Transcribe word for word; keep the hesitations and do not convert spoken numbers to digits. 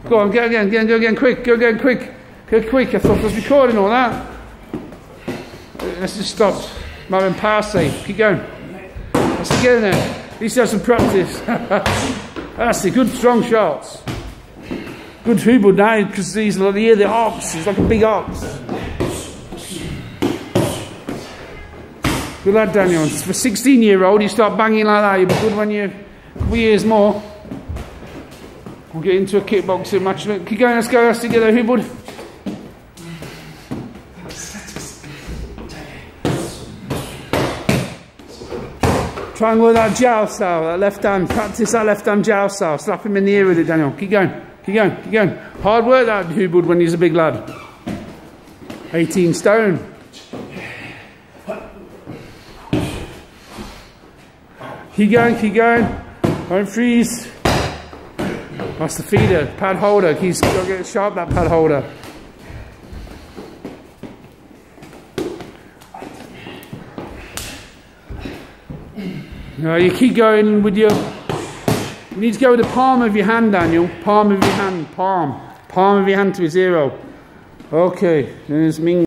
Go on, get again, get, go again, quick, go again, quick. Go quick, I thought I was recording all that. Let's just stop. Marin Parsey, keep going. Let's get in there. At least have some practice. That's the good strong shots. Good Hubo now, because he's like the, the ox, he's like a big ox. Good lad, Daniel. For a sixteen year old, you start banging like that, you'll be good when you're a couple of years more. We'll get into a kickboxing match. Keep going, let's go, let's together, Hubo. Try and go with that jowl style, that left hand. Practice that left hand jowl style. Slap him in the ear with it, Daniel. Keep going, keep going, keep going. Hard work that Hubud when he's a big lad. eighteen stone. Keep going, keep going. Don't freeze. That's the feeder, pad holder. He's got to get sharp, that pad holder. No, you keep going with your, you need to go with the palm of your hand, Daniel. Palm of your hand, palm. Palm of your hand to a zero. Okay, there's Ming.